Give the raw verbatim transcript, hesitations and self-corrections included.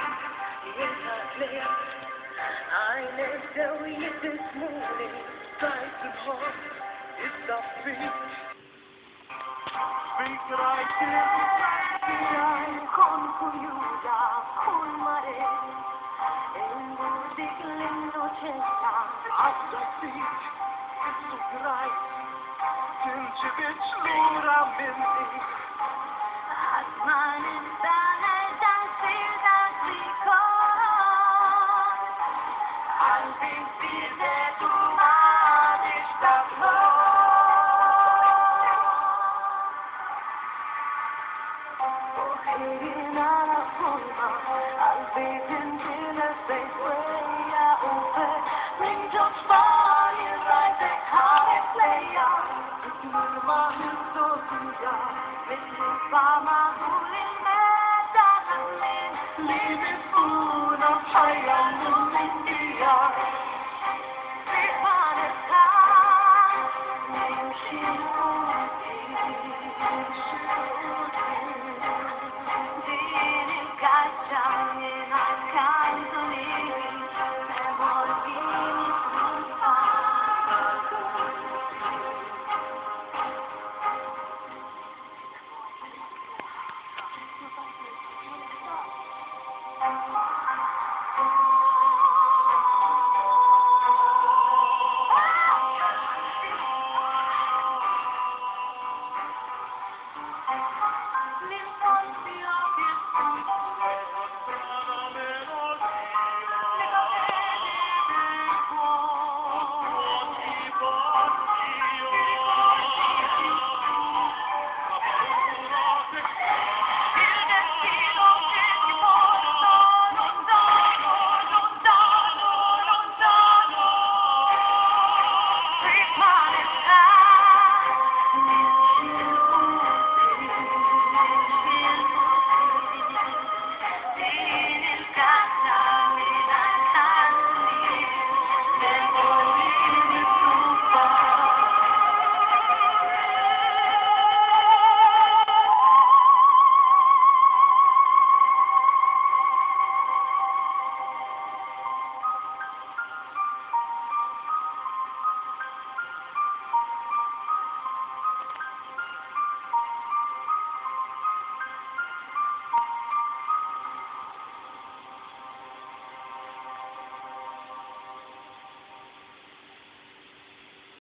Eine Serie this morning, driving home, it's a beat. Speak right here, con cuyuda, con mare, en gudik l'innocenza, alla beat, it's right, since it's lura minni, asmanin dane dansi dansi con, al vestire tu mani sta Leave it full of fire,